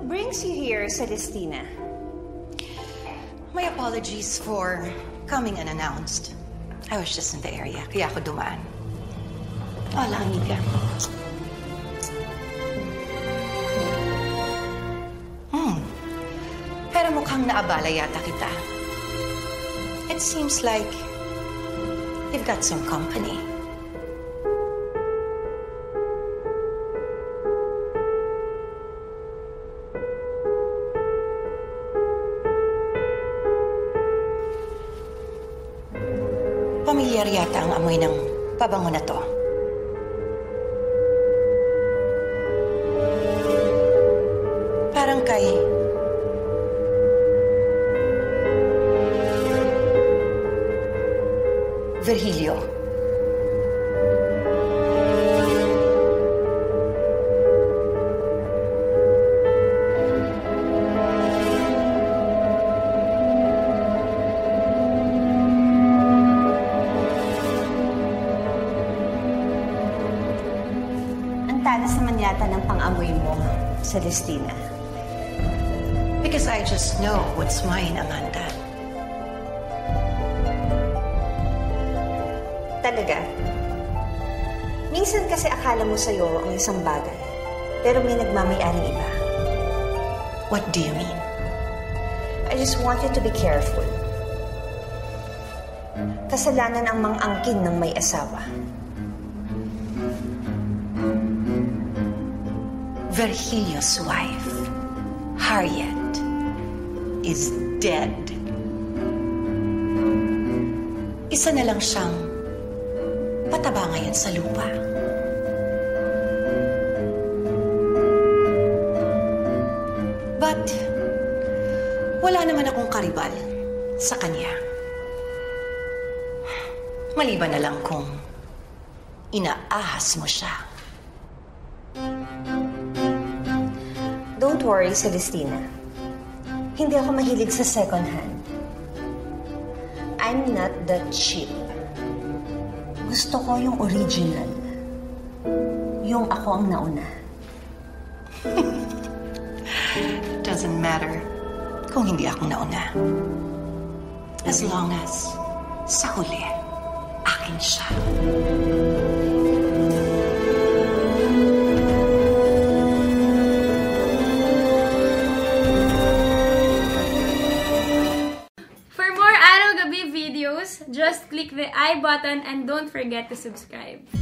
What brings you here, Celestina? My apologies for coming unannounced. I was just in the area, kaya ako dumaan. Hola, amiga. Pero mukhang naabala yata kita. It seems like you've got some company. Pamilyar yata ang amoy ng pabango na to. Parang kay Virgilio. Ang talas naman yata ng pang-amoy mo, Celestina. Because I just know what's mine, Amanda. Talaga? Minsan kasi akala mo sa'yo ang isang bagay, pero may nagmamay-aring iba. What do you mean? I just want you to be careful. Kasalanan ang mang-angkin ng may asawa. Virgilio's wife, Harriet, is dead. Isa na lang siyang pataba ngayon sa lupa. But, wala naman akong karibal sa kanya. Maliban na lang kung inaahas mo siya. Don't worry, Celestina. Hindi ako mahilig sa second hand. I'm not that cheap. Gusto ko yung original. Yung ako ang nauna. Doesn't matter kung hindi ako nauna. As long as sa huli, akin siya. For more Araw Gabi videos, just click the I button and don't forget to subscribe.